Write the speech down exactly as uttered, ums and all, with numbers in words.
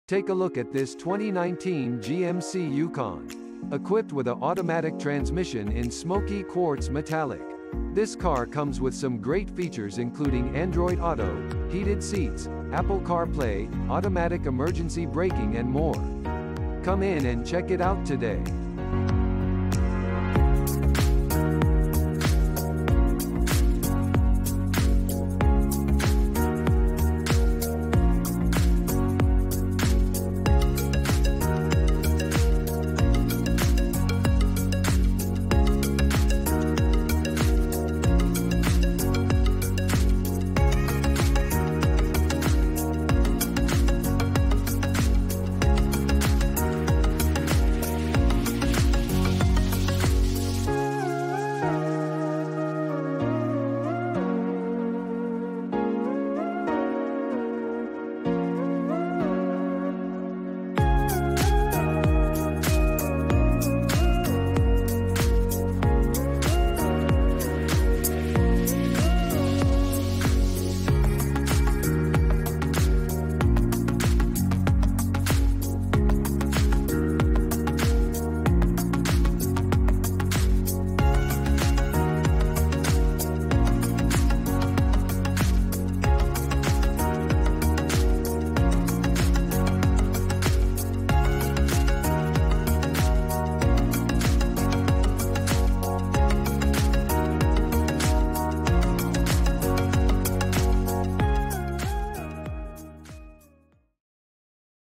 Take a look at this twenty nineteen G M C Yukon. Equipped with an automatic transmission in Smokey Quartz Metallic. This car comes with some great features including Android Auto, heated seats, Apple CarPlay, automatic emergency braking and more. Come in and check it out today.